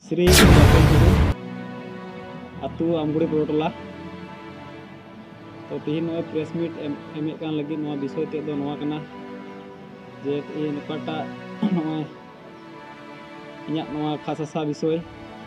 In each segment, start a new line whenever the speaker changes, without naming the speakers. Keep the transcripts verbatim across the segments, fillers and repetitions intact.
Sri Japan Guru Atu Amguri Purutala तो तीन नए प्रेस मीट एम कान लगी नवा विषय ते दो नवा कना जे इन कटा नवा इन्या नवा खासा विषय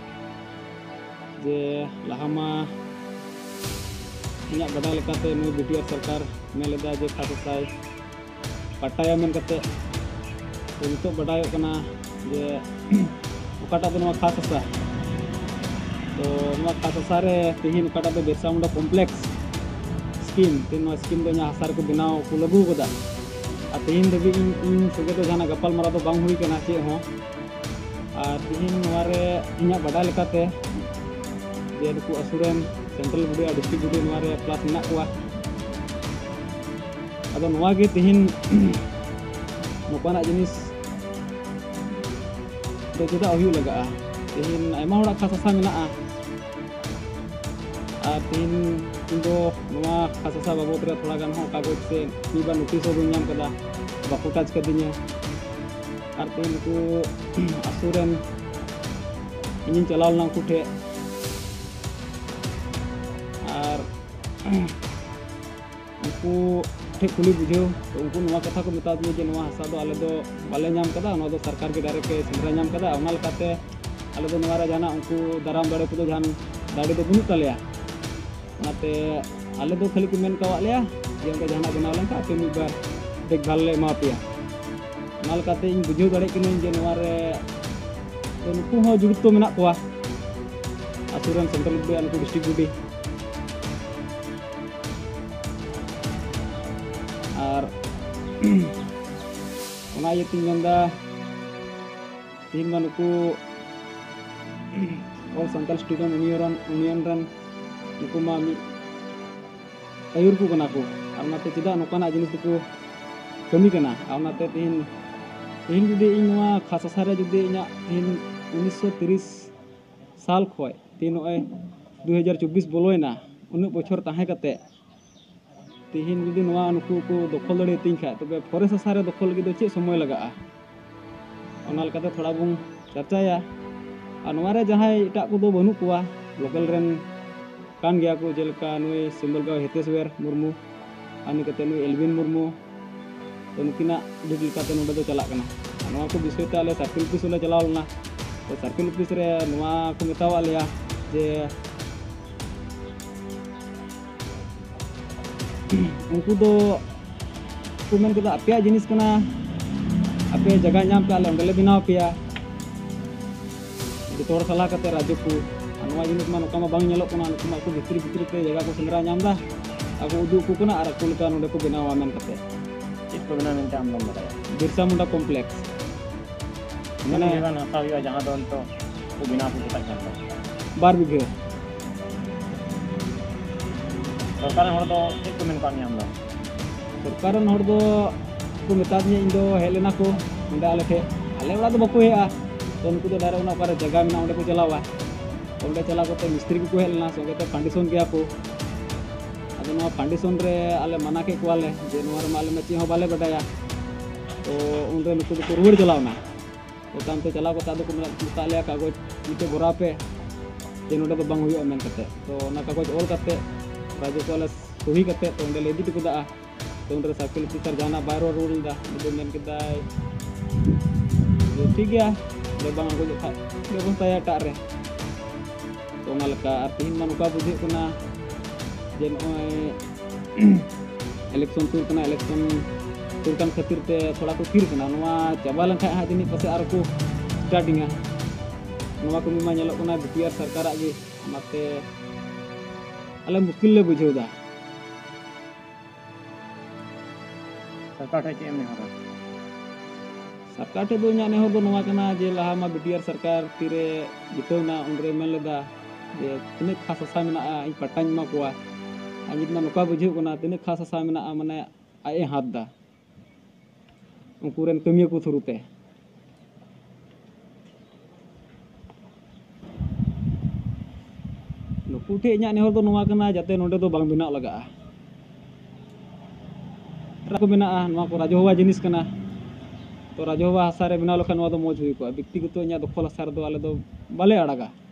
जे लहामा इन्या बड़ा लेकाते नु बीटीआर सरकार मेलेदा जे खासा पटाया मेन कते तो नितो बड़ाय कना जे ओकाटा दो नवा खासा तो नवा खासा रे तीन ओकाटा दो बिरसा मुंडा कॉम्प्लेक्स स्कीम तीन स्कीम दो हासार को बनाव को लागू कदा आ तीन दबी इन सगे तो जाना गपाल मारा तो बांग हुई कना चे हो आ तीन नवारे इन्या बड़ा लेकाते जे नुकु असुरेन सेंट्रल बुडी आ डिस्ट्रिक्ट बुडी नवारे प्लस मेना कोआ अदो नवा गे तीन नोकाना जिनिस दो चेदा हुई लगा तीन आयमा होड़ा खासा मेना आ तीन इndo नवा खासा बाबद रे थोड़ा गान हो कागज से नीबा नोटिस हो बन कदा बाको टच कदिnya आर तीन को असुरन इन चलाव ना कुठे आर उनको ठे कुली बुझो तो उनको नवा कथा को बता दिए जे नवा हसा दो आले दो बाले नाम कदा नवा दो सरकार के डायरेक्ट के सेंट्रल नाम कदा ओना लकाते आले दो नवा रे जाना उनको दाराम दाड़े को जान दाड़े दो बुनु तलेया नाते आले दो खाली को मेन कावा लेया जे उनका जाना बनाव लंका पे मी बार देखभाल ले मा पिया नाल काते इन बुझो दाड़े किन जे नवा रे तो नुकु हो जुड़ित तो मेना कोआ असुरन सेंट्रल बुडी अनको डिस्ट्रिक्ट बुडी आर ओना ये तीन गंदा तीन मानुकु और संताल स्टूडेंट यूनियन यूनियन रन नुकु मा मी आयुर को कना को आउनाते चिदा नोकाना जिनिस को कमी कना आउनाते तीन तीन जुदी इन नवा खासा सारे जुदी इना तीन उन्नीस सौ तीस साल खोय तीन ओए दो हज़ार चौबीस बोलोयना उन्नत बछर ताहे कते तीन जुदी नवा नुकु को दखल दड़े तीन खा तबे फॉरेस्ट सारे दखल लगी दो चे समय लगा ओना लकाते थोड़ा बुं चर्चाया आ नवा रे जहां इटा को दो बनु कोआ लोकल रेन कान गया को जेलका नुई सिंबलगांव हेतेश्वर मुर्मू आनी कते नुई एलविन मुर्मू तो नुकिना डिजिल काते नोडे दो चला कना नवा को विषय ते आले सर्किल ऑफिस ले चलाव लना तो सर्किल ऑफिस रे नवा को मेतावा लिया जे उनको दो कुमेन कदा अपया जिनिस कना अपे जगह नाम पे आले अंगले बिनाव पिया जो तोर सलाह कते राज्य को नवा जिनिस मा नोका मा बांग नेलो कना नुकु मा को भितरी भितरी ते जगह को सेंद्रा नाम दा आको उदु को कना आर को लका नोडे को बिनावा मेन कते
चेक को बिना मेनते आम नंबर है
बिरसा मुंडा कॉम्प्लेक्स
माने जगह नता हुआ जहां दो तो को बिना को पता चलता
बार बिघे
सरकार हर दो चेक को मेन पानी आम दा
सरकार हर दो को मेता दिया इन दो हेलेना को नोडे आले थे आले वाला तो बको हेआ तो उनको तो डायरेक्ट ना जगह में ओंडे को चलावा ओंडे चला को मिस्त्री को हेलना संगे ते फाउंडेशन गया को अदो ना फाउंडेशन रे आले मना के कोआले जे नोर माले में ची हो बाले बडाया तो उनरे नुकु को रुवर चलावना तो काम ते चला को तादो को मेता कागज नीचे भरा पे जे नोडे तो बांग हुयो मेन कते तो ना कागज ऑल कते राजो को आले सही कते तो ओंडे लेदी को दा तो उनरे सर्किल ऑफिसर जाना बारो रूल दा दो मेन केदाय ठीक गया ले बांग को जखा व्यवस्था या टारे तो ना लका तीन मा नुका बुझे कना जे नय इलेक्शन सुर कना इलेक्शन सुर कन खातिर ते थोड़ा को फिर कना नवा चाबा लंखा हा जिनि पसे आर को स्टार्टिंगा नवा को मा नेलो कना बीटीआर सरकार आगे माते आले मुश्किल ले बुझेउ दा
सरकार टे एम ने हरा
सरकार टे दो न्या ने हो दो नवा कना जे लहा मा बीटीआर सरकार तीरे जितौना उनरे मेन लेदा जे तिने खासा सा मेना इ पटाኝ मा कोआ आजितना नुका बुझेउ कना तिने खासा सा मेना माने आए हाथ दा उनकुरेन कमिया को थुरुते नुकु ठे इन्या ने हो दो नवा कना जाते नोडे दो बांग बिना लगा रा को बिना नवा को राजो हुआ जिनिस कना तो राजोबा हासा रे बनाव लखन नवा दो मौज हुई को व्यक्तिगत इᱧᱟᱹᱜ दखल हासा रे दो आले दो बाले आड़ागा